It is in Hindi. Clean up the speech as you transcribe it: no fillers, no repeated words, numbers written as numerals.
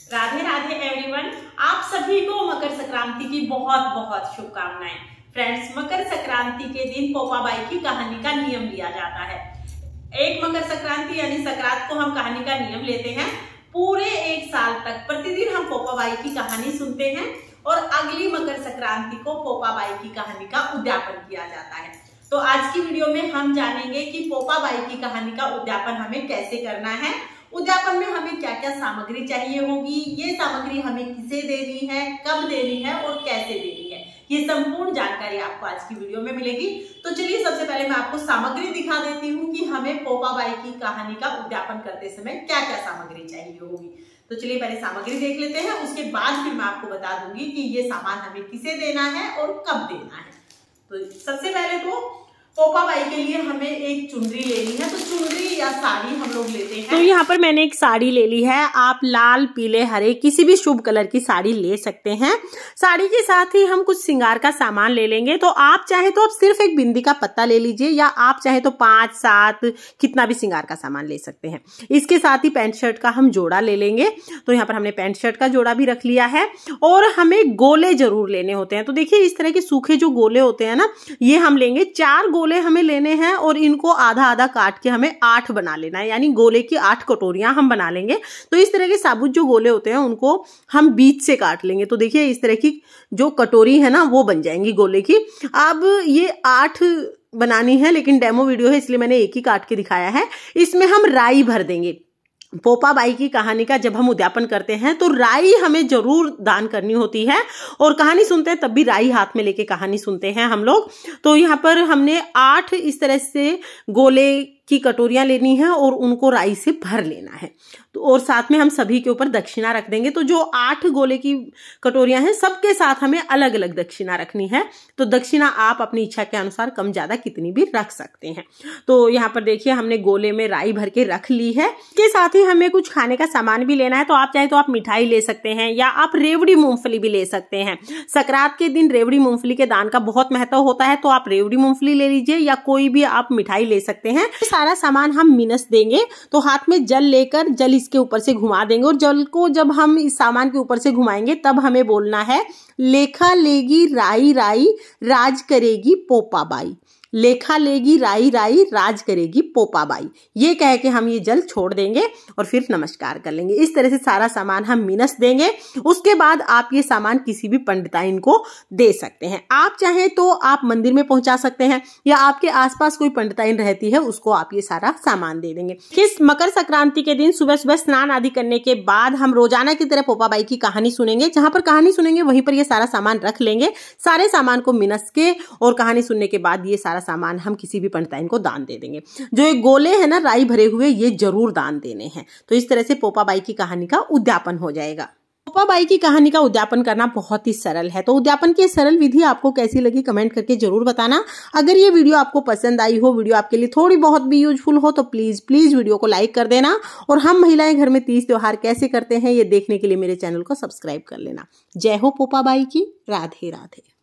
राधे राधे एवरीवन, आप सभी को मकर संक्रांति की बहुत बहुत शुभकामनाएं। फ्रेंड्स, मकर संक्रांति के दिन पोपाबाई की कहानी का नियम लिया जाता है। एक मकर संक्रांति यानी संक्रांत को हम कहानी का नियम लेते हैं। पूरे एक साल तक प्रतिदिन हम पोपाबाई की कहानी सुनते हैं और अगली मकर संक्रांति को पोपाबाई की कहानी का उद्यापन किया जाता है। तो आज की वीडियो में हम जानेंगे कि पोपाबाई की कहानी का उद्यापन हमें कैसे करना है, उद्यापन में हमें क्या क्या सामग्री चाहिए होगी, ये सामग्री हमें किसे देनी है, कब देनी है और कैसे देनी है, ये संपूर्ण जानकारी आपको आज की वीडियो में मिलेगी। तो चलिए सबसे पहले मैं आपको सामग्री दिखा देती हूँ कि हमें पोपाबाई की कहानी का उद्यापन करते समय क्या क्या सामग्री चाहिए होगी। तो चलिए पहले सामग्री देख लेते हैं, उसके बाद फिर मैं आपको बता दूंगी कि ये सामान हमें किसे देना है और कब देना है। तो सबसे पहले तो पोपाबाई के लिए हमें एक चुनरी लेनी है। तो चुनरी या साड़ी हम लोग लेते हैं। तो यहाँ पर मैंने एक साड़ी ले ली है। आप लाल, पीले, हरे किसी भी शुभ कलर की साड़ी ले सकते हैं। साड़ी के साथ ही हम कुछ श्रृंगार का सामान ले लेंगे। तो आप चाहे तो आप सिर्फ एक बिंदी का पत्ता ले लीजिए, या आप चाहे तो 5-7 कितना भी श्रृंगार का सामान ले सकते हैं। इसके साथ ही पैंट शर्ट का हम जोड़ा ले लेंगे। तो यहाँ पर हमने पैंट शर्ट का जोड़ा भी रख लिया है। और हमें गोले जरूर लेने होते हैं। तो देखिए इस तरह के सूखे जो गोले होते हैं ना, ये हम लेंगे। 4 गोले हमें लेने हैं और इनको आधा आधा काट के हमें 8 बना लेना है, यानी गोले की 8 कटोरियां हम बना लेंगे। तो इस तरह के साबुत जो गोले होते हैं उनको हम बीच से काट लेंगे। तो देखिए इस तरह की जो कटोरी है ना वो बन जाएंगी गोले की। अब ये 8 बनानी है, लेकिन डेमो वीडियो है इसलिए मैंने एक ही काट के दिखाया है। इसमें हम राई भर देंगे। पोपाबाई की कहानी का जब हम उद्यापन करते हैं तो राई हमें जरूर दान करनी होती है, और कहानी सुनते हैं तब भी राई हाथ में लेके कहानी सुनते हैं हम लोग। तो यहाँ पर हमने 8 इस तरह से गोले की कटोरियां लेनी है और उनको राई से भर लेना है। तो और साथ में हम सभी के ऊपर दक्षिणा रख देंगे। तो जो 8 गोले की कटोरियां हैं सबके साथ हमें अलग अलग दक्षिणा रखनी है। तो दक्षिणा आप अपनी इच्छा के अनुसार कम ज्यादा कितनी भी रख सकते हैं। तो यहाँ पर देखिए हमने गोले में राई भर के रख ली है। इसके साथ ही हमें कुछ खाने का सामान भी लेना है। तो आप चाहे तो आप मिठाई ले सकते हैं, या आप रेवड़ी मूंगफली भी ले सकते हैं। संक्रांत के दिन रेवड़ी मूंगफली के दान का बहुत महत्व होता है। तो आप रेवड़ी मूंगफली ले लीजिए, या कोई भी आप मिठाई ले सकते हैं। सारा सामान हम मिनस देंगे। तो हाथ में जल लेकर जल इसके ऊपर से घुमा देंगे, और जल को जब हम इस सामान के ऊपर से घुमाएंगे तब हमें बोलना है, लेखा लेगी राई राई राज करेगी पोपाबाई। लेखा लेगी राई राई राज करेगी पोपाबाई, ये कह के हम ये जल छोड़ देंगे और फिर नमस्कार कर लेंगे। इस तरह से सारा सामान हम मिनस देंगे। उसके बाद आप ये सामान किसी भी पंडिताइन को दे सकते हैं। आप चाहें तो आप मंदिर में पहुंचा सकते हैं, या आपके आसपास कोई पंडिताइन रहती है उसको आप ये सारा सामान दे देंगे। इस मकर संक्रांति के दिन सुबह सुबह स्नान आदि करने के बाद हम रोजाना की तरह पोपाबाई की कहानी सुनेंगे। जहां पर कहानी सुनेंगे वहीं पर ये सारा सामान रख लेंगे। सारे सामान को मिनस के और कहानी सुनने के बाद ये सारा सामान हम किसी भी पंडिताइन को दान दे देंगे। जो ये गोले हैं ना राई भरे हुए, ये जरूर दान देने हैं। तो इस तरह से पोपाबाई की कहानी का उद्यापन हो जाएगा। पोपाबाई की कहानी का उद्यापन करना बहुत ही सरल है। तो उद्यापन की सरल विधि आपको कैसी लगी कमेंट करके जरूर बताना। अगर ये वीडियो आपको पसंद आई हो, वीडियो आपके लिए थोड़ी बहुत भी यूजफुल हो, तो प्लीज वीडियो को लाइक कर देना। और हम महिलाएं घर में तीज त्योहार कैसे करते हैं ये देखने के लिए मेरे चैनल को सब्सक्राइब कर लेना। जय हो पोपाबाई की। राधे राधे।